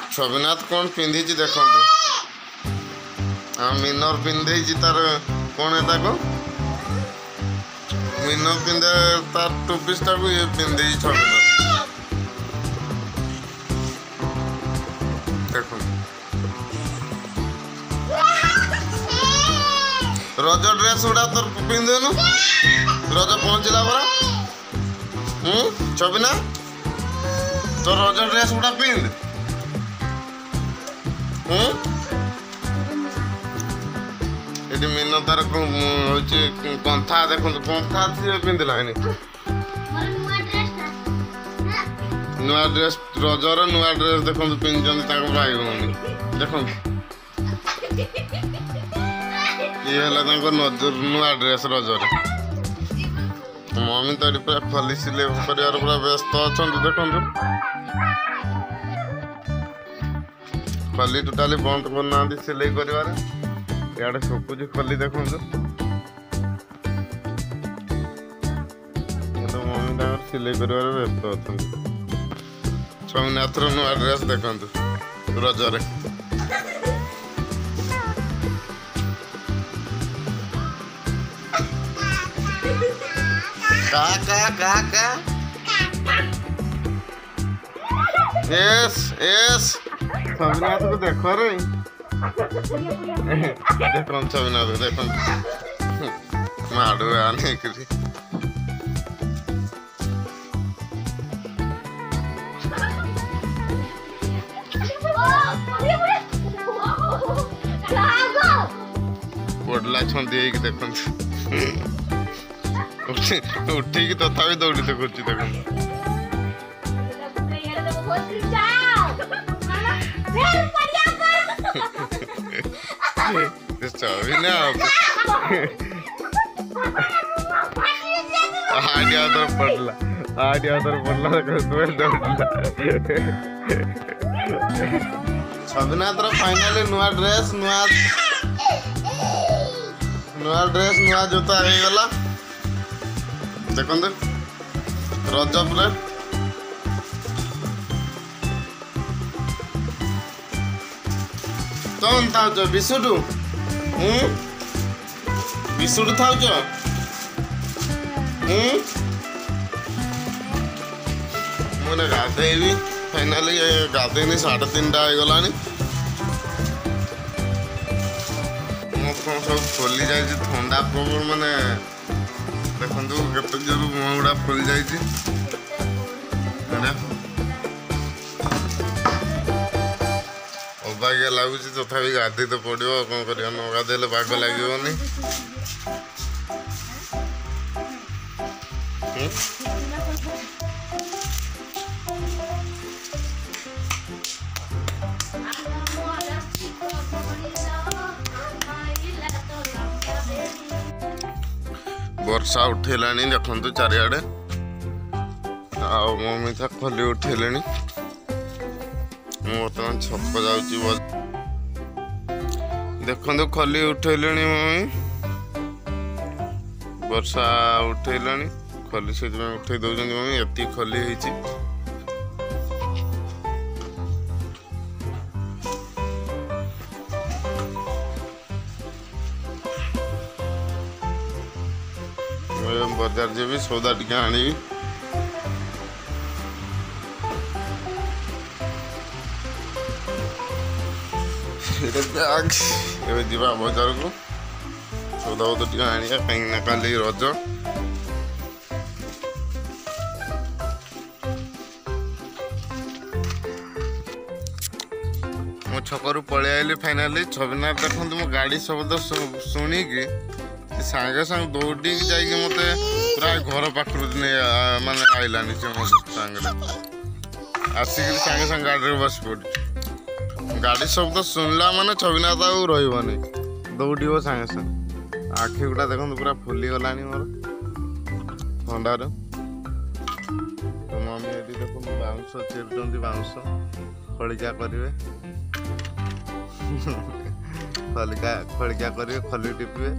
छविनाथ कौन पिंधि देखो मीनर पिंधे तार कौन है ताको मीनर पिंधे तार टोपिस टाको ये पिंधे छविनाथ देखो रज ड्रेस गुड़ा तोर पिंधेनु रज पहुँचला परा छविना तो रज ड्रेस गुड़ा पिंध ये मीन तार पंथा देख पंथा पिंधला नुआ ड्रेस रजर नुआ ड्रेस देखो पिंधि भाई भौणी देख ये नुआ ड्रेस रजर मम्मी तो पूरा खोली सिले कर पूरा व्यस्त अच्छा देखो खोली टोटाली बंद करना सिलाई कर सुकुच खोली देखो मम्मी सिलाई कर व्यस्त अच्छा छविनाथर नुआ ड्रेस देखो रजर का यस यस छविनाथ को देखो रे देखो छविनाथ देखो माडू आने के पड़ला छंदी देखो उठी तथा दौड़ी तो कर छविनाथ फाइनाली नुआ ड्रेस नुआ जोता हो गला देखो रज पूरा कौन था विशुटू विशुटू था मुझे गाधेबी फाइनाली गाधेनी 3:30 हो गला सब खोली जाए ठंडा प्रबल माने देखो केत जोर मुह गुड़ा फुल जा अबागिया लगुच तथा गाधे तो पड़ो कौन कर न गाधेले बाग लगे वर्षा उठेला देखु चारिआडे मम्मी था खोली उठेले बर्तमान छक जाऊँगी देखो खोली उठेले मम्मी वर्षा उठेला खोली से उठे दौरान मम्मी एति खोली होती बजार जी सौदा टी आनी जा बजार को सौदा बद टी आने कहीं काली रज मो छकरू पलि आइली फाइनाली छविनाथ देखो मो गाड़ी शब्द शुणिकी सांगे सांग दौड़ी जाइए मत पूरा घर पाखर माने आइलानी से मो सांगे आसिक सांगे सांग गाड़ी बस पड़ी गाड़ी शब्द शुणला माने छविनाथ आउ रही दौड़ सांगे सांग आखि गुटा देखो पूरा फुली गलानी मोर ठंडार मम्मी ये देखो बाउंस चिरुचंदी बाउंस खड़िका करेंगे खड़िका करेंगे खली टिपे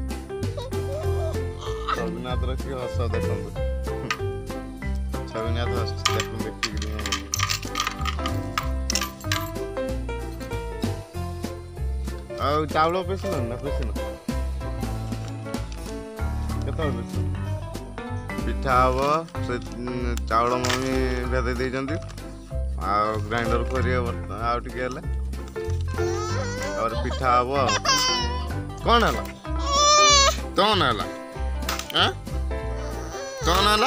छविनाथ की हस देखो छविनाथ हस देखिए ଆଉ ଚାଉଳ ପେଶିଲ ନା ପେଶିଲ କେତେବେଳେ ପେଶିଲ? ପିଠା ହବ ସେ ଚାଉଳ ମମି ଭେଦେଇ ଦେଇଛନ୍ତି ଆଉ ଗ୍ରାଇଣ୍ଡର କରିବେ ଆଉ ଟିକେ ହେଲେ ତାପରେ ପିଠା ହବ ଆଉ। କଣ ହେଲା କଣ ହେଲା କଣ ହେଲା?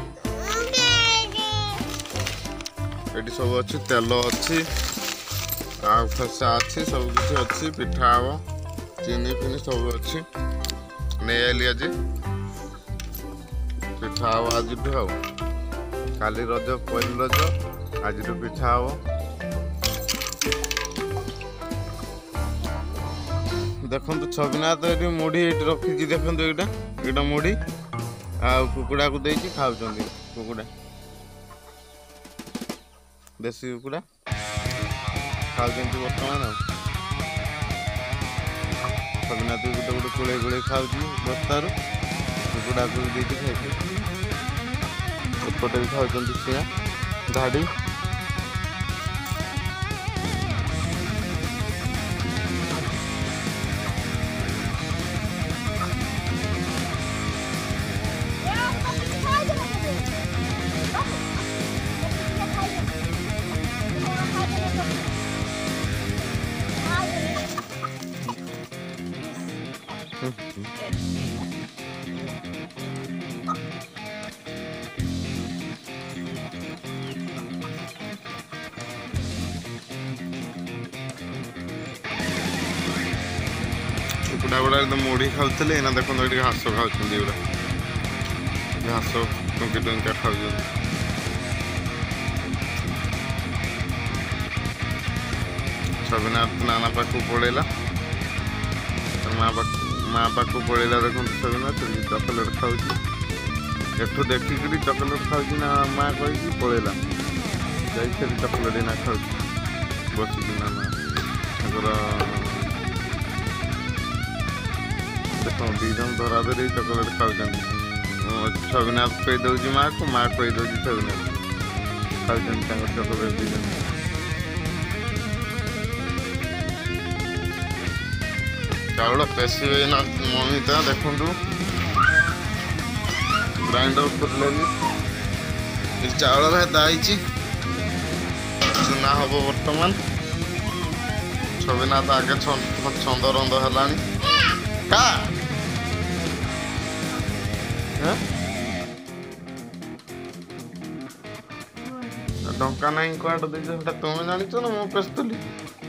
ଏଠି ସବୁ ଅଛି ତେଲ ଅଛି ଆଉ ଖସା ଅଛି ସବୁ କିଛି ଅଛି ପିଠା ହବ ଚିନି ଫିନି ସବୁ ଅଛି ନେଇ ଆଇଲି ଆଜି ପିଠା ହବ ଆଜିଠୁ ଆଉ କାଲି ରଜ ପହିଲି ରଜ ଆଜିଠୁ ପିଠା ହବ। ଦେଖନ୍ତୁ ଛବିନାଥ ଏଠି ମୁଢି ଏଠି ରଖିଛି ଦେଖନ୍ତୁ ଏଇଟା ମୁଢି ଆଉ କୁକୁଡ଼ାକୁ ଦେଇଛି ଖାଉଛନ୍ତି କୁକୁଡ଼ା ଦେଶୀ କୁକୁଡ଼ା ଖାଉଛନ୍ତି ବର୍ତ୍ତମାନ ଆଉ ଛବିନାଥ ଗୋଟେ କୁଳେଇ କୁଳେଇ ଖାଉଛି ବସ୍ତାରୁ କୁକୁଡ଼ାକୁ ବି ଦେଇଛି ଖାଇଛି ଏପଟେ ବି ଖାଉଛନ୍ତି ସିଆ ଧାଡ଼ି କୁକୁଡ଼ା ଗୁଡ଼ା ତ ମୁଢ଼ି ଖାଉଥିଲେ ଏଇନା ଦେଖନ୍ତୁ ଏଠି ଘାସ ଖାଉଛନ୍ତି ଏଗୁଡ଼ା ଘାସ ଟୁଙ୍କି ଟୁଙ୍କିଆ ଖାଉଛନ୍ତି। ଛବିନାଥ ନାନା ପାଖକୁ ପଳେଇଲା ମା ପାଖକୁ ପଳେଇଲା ଦେଖନ୍ତୁ ଛବିନାଥ ଚକୋଲେଟ୍ ଖାଉଛି ଏଠୁ ଦେଖିକିରି ଚକୋଲେଟ୍ ଖାଉଛି ନା ମା କହିକି ପଳେଇଲା ଯାଇଥିଲି ଚକୋଲେଟ୍ ନା ଖାଉଛି ବସିକି ନା ମା ତାଙ୍କର ଦେଖନ୍ତୁ ଦି ଜଣ ଧରା ଧରି ଚକୋଲେଟ୍ ଖାଉଛନ୍ତି ଛବିନାଥ ଖୁଆଇ ଦେଉଛି ମାଆକୁ ମା ଖୁଆଇ ଦେଉଛି ଛବିନାଥ ଖାଉଛନ୍ତି ତାଙ୍କର ଚକୋଲେଟ୍ ଦି ଜଣ। ଚାଉଳ ପେଶିବେ ନା ମମି ତା ଦେଖନ୍ତୁ ଗ୍ରାଇଣ୍ଡର କରିଲେନି ଚାଉଳ ଭେଦା ହେଇଛି ଚୁନା ହବ ବର୍ତ୍ତମାନ ଛବିନାଥ ଆଗେ ଛନ୍ଦ ରନ୍ଦ ହେଲାଣି କା ଡଙ୍କା ନାହିଁ କୁଆଡ଼େ ଦେଇଛ ସେଟା ତୁମେ ଜାଣିଛ ନା ମୁଁ ପେଶୁଥିଲି।